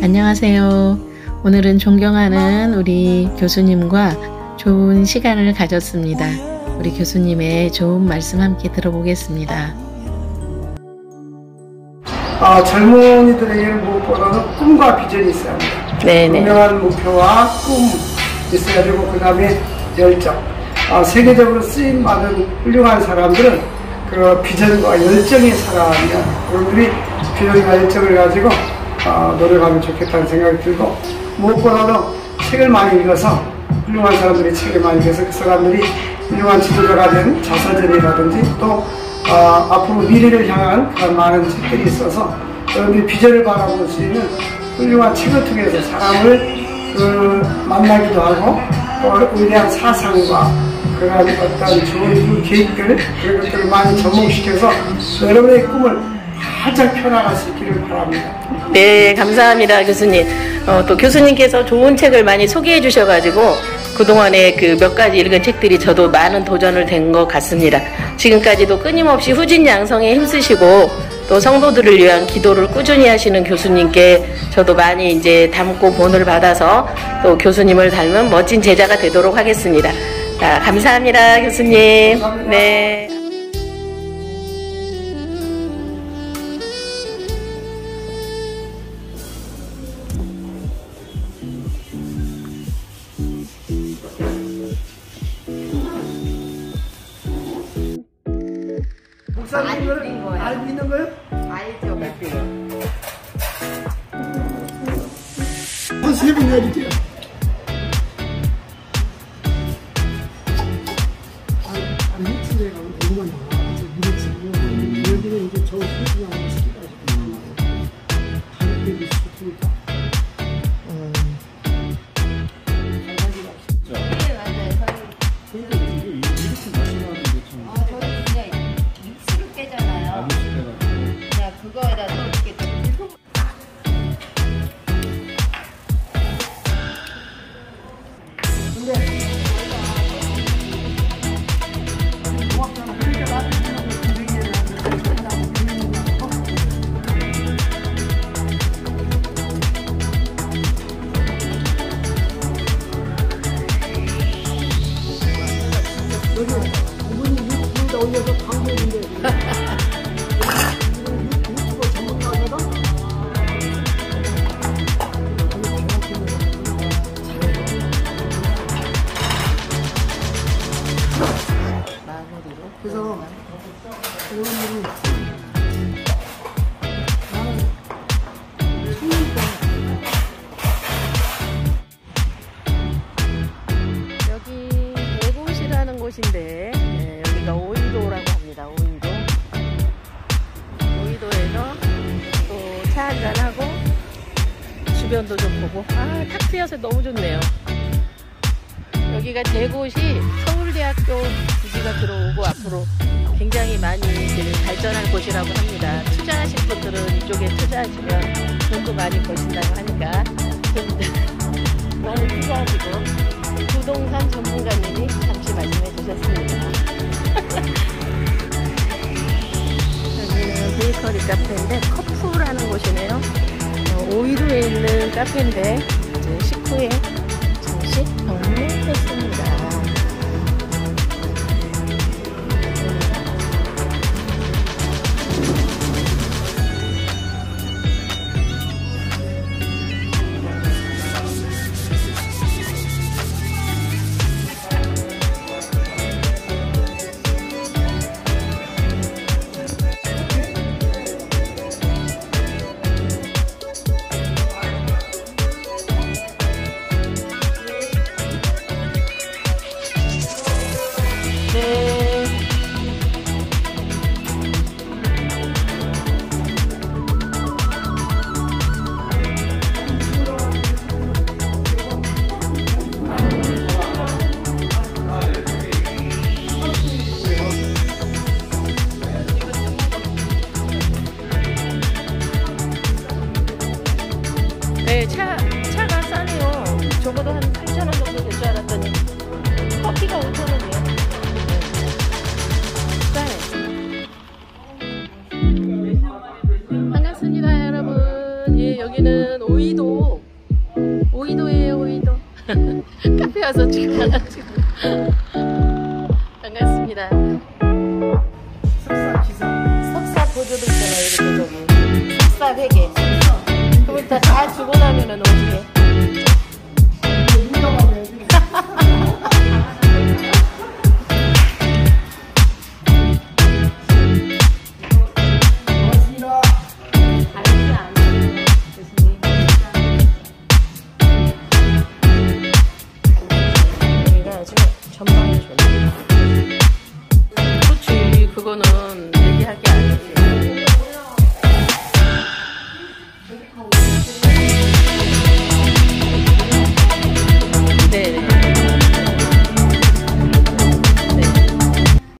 안녕하세요. 오늘은 존경하는 우리 교수님과 좋은 시간을 가졌습니다. 우리 교수님의 좋은 말씀 함께 들어보겠습니다. 젊은이들에게는 무엇보다도 꿈과 비전이 있어야 합니다. 분명한 목표와 꿈 있어야 되고, 그 다음에 열정. 세계적으로 쓰임받은 훌륭한 사람들은 그 비전과 열정의 사람이야. 여러분들이 비전과 열정을 가지고 노력하면 좋겠다는 생각이 들고, 무엇보다도 책을 많이 읽어서, 훌륭한 사람들이 책을 많이 읽어서 그 사람들이 훌륭한 지도자가 된 자서전이라든지 또 앞으로 미래를 향한 그런 많은 책들이 있어서 여러분들이 비전을 바라볼 수 있는 훌륭한 책을 통해서 사람을 만나기도 하고, 또 위대한 사상과 그런 어떤 좋은 계획들, 그런 것들을 많이 접목시켜서 여러분의 꿈을 활짝 펴나갈 수 있기를 바랍니다. 네, 감사합니다, 교수님. 또 교수님께서 좋은 책을 많이 소개해 주셔가지고 그동안에 그 몇 가지 읽은 책들이 저도 많은 도전을 된 것 같습니다. 지금까지도 끊임없이 후진양성에 힘쓰시고 또 성도들을 위한 기도를 꾸준히 하시는 교수님께 저도 많이 이제 닮고 본을 받아서 또 교수님을 닮은 멋진 제자가 되도록 하겠습니다. 자, 감사합니다, 교수님. 감사합니다. 네. 목사님을 알고 있는 거예요? 알죠, 한 3분 내릴게요. 힐츠제가 너무 많아. 여기는 이제 저 힐츠장하고 스키가지고 가격대비 좋습니다. 그거에다 또 이렇게 여기 이분이 유튜브에다 올려서 광고했는데 유튜버 전문가거든? 그래서 여러분들이 나는 성인이다. 여기 대곳이라는 곳인데 여기가 오이도라고 합니다. 오이도에서 또 차 한잔하고 주변도 좀 보고 탁 트여서 너무 좋네요. 여기가 대곳이 서울대학교 부지가 들어오고 앞으로 굉장히 많이 발전할 곳이라고 합니다. 투자하실 분들은 이쪽에 투자하시면 돈도 많이 버신다고 하니까 많이 투자하시고, 부동산 전문가님이 잠시 말씀해 주셨습니다. 여기는 베이커리 카페인데 커프라는 곳이네요. 오이도에 있는 카페인데 이제 식후에 잠시 방문했습니다. 네, 차가 싸네요. 적어도 한 8,000원 정도 될 줄 알았더니 커피가 5,000원이에요. 싸네. 반갑습니다, 여러분. 예, 여기는 오이도예요, 오이도. 카페 와서 지금 가가지고. 반갑습니다. 석사 기사. 석사 보조도 있잖아요, 이렇게 저기. 석사 회계. 그걸 다 주고 나면은 오지게.